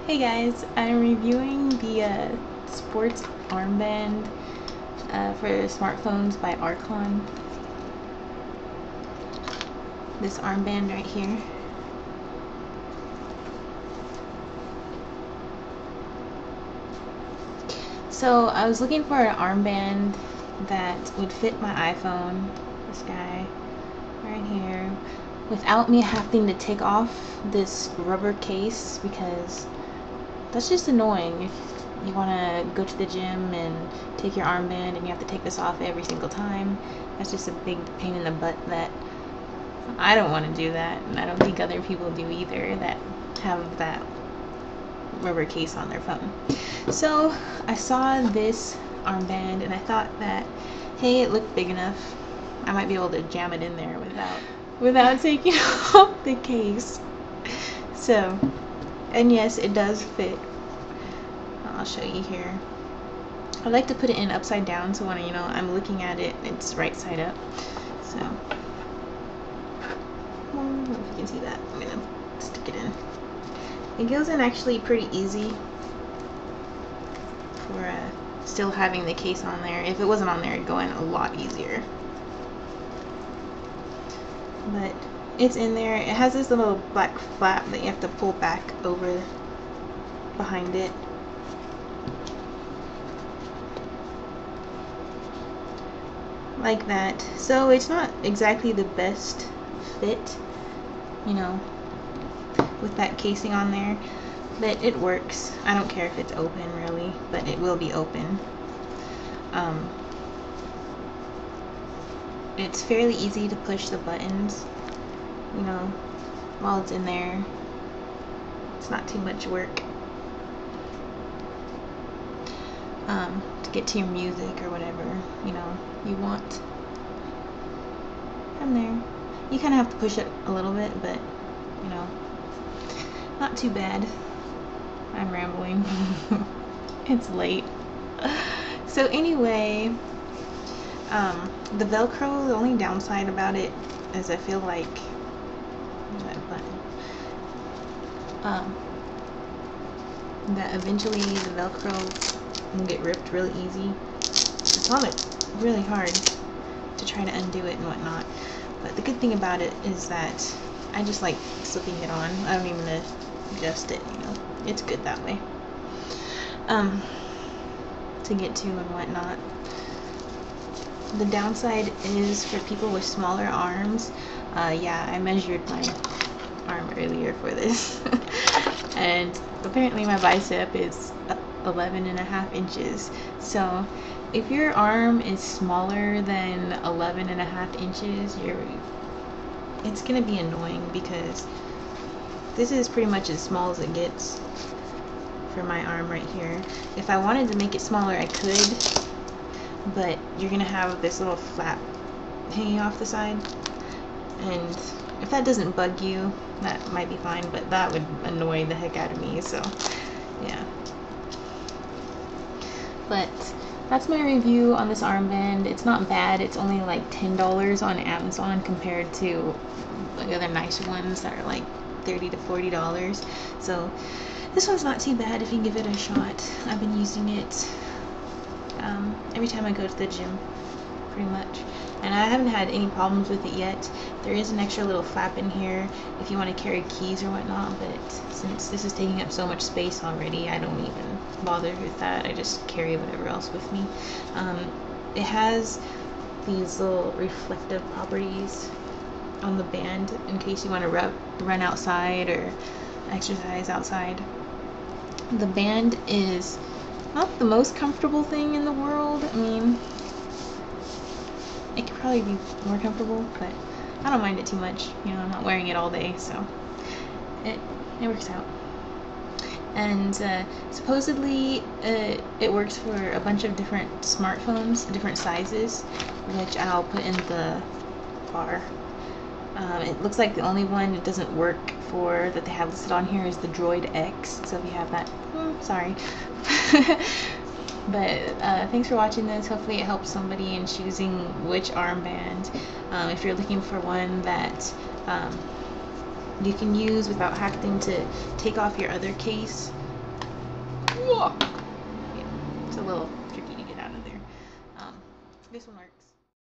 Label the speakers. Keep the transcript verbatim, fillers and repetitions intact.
Speaker 1: Hey guys, I'm reviewing the uh, sports armband uh, for smartphones by Archon. This armband right here. So I was looking for an armband that would fit my iPhone, this guy right here, without me having to take off this rubber case, because that's just annoying if you want to go to the gym and take your armband and you have to take this off every single time. That's just a big pain in the butt that I don't want to do that, and I don't think other people do either that have that rubber case on their phone. So I saw this armband and I thought that, hey, it looked big enough. I might be able to jam it in there without without taking off the case. So, and yes, it does fit. I'll show you here. I like to put it in upside down, so when you know I'm looking at it, it's right side up. So, I don't know if you can see that. I'm gonna stick it in. It goes in actually pretty easy for uh, still having the case on there. If it wasn't on there, it'd go in a lot easier. But it's in there. It has this little black flap that you have to pull back over behind it. Like that. So it's not exactly the best fit, you know, with that casing on there, but it works. I don't care if it's open really, but it will be open. Um, it's fairly easy to push the buttons, you know, while it's in there. It's not too much work. Um, to get to your music or whatever, you know, you want from there. You kind of have to push it a little bit, but, you know, not too bad. I'm rambling. It's late. So anyway, um, the Velcro, the only downside about it is I feel like that button. Um, that eventually the Velcro will get ripped really easy. I found it really hard to try to undo it and whatnot. But the good thing about it is that I just like slipping it on. I don't even adjust it, you know. It's good that way. Um, to get to and whatnot. The downside is for people with smaller arms. Uh, yeah, I measured my arm earlier for this. And apparently my bicep is eleven and a half inches. So if your arm is smaller than eleven and a half inches, you're it's gonna be annoying, because this is pretty much as small as it gets for my arm right here. If I wanted to make it smaller, I could, but you're gonna have this little flap hanging off the side, and if that doesn't bug you, that might be fine, but that would annoy the heck out of me. So yeah, but that's my review on this armband. It's not bad. It's only like ten dollars on Amazon compared to the other nice ones that are like thirty to forty dollars. So this one's not too bad if you give it a shot. I've been using it um, every time I go to the gym, pretty much. And I haven't had any problems with it yet. There is an extra little flap in here if you want to carry keys or whatnot, but since this is taking up so much space already, I don't even bother with that. I just carry whatever else with me. Um, it has these little reflective properties on the band in case you want to rub, run outside or exercise outside. The band is not the most comfortable thing in the world. I mean, it could probably be more comfortable, but I don't mind it too much. You know, I'm not wearing it all day, so it it works out. And uh, supposedly uh, it works for a bunch of different smartphones, different sizes, which I'll put in the bar. Um, it looks like the only one it doesn't work for that they have listed on here is the Droid X. So if you have that, hmm, sorry. But uh, thanks for watching this. Hopefully it helps somebody in choosing which armband. Um, if you're looking for one that um, you can use without having to take off your other case, Yeah, it's a little tricky to get out of there. Um, this one works.